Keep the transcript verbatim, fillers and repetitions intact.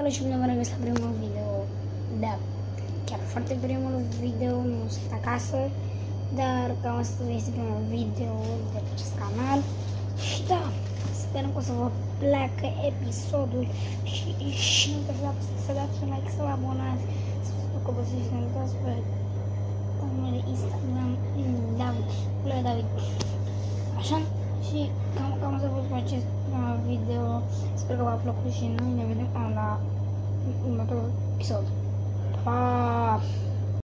Salut și bine vă regăsesc la primul video. Da, chiar foarte primul video, nu sunt acasă, dar cam asta este primul video de pe acest canal. Și da, sperăm că o să vă placă episodul și, și nu uitați să dați un like, să vă abonați, să vă să ne uitați pe numele Instagram David, David. Așa? Și cam, cam asta a fost cu acest uh, video. Sper că v-a plăcut și noi ne vedem la următorul episod. Pa!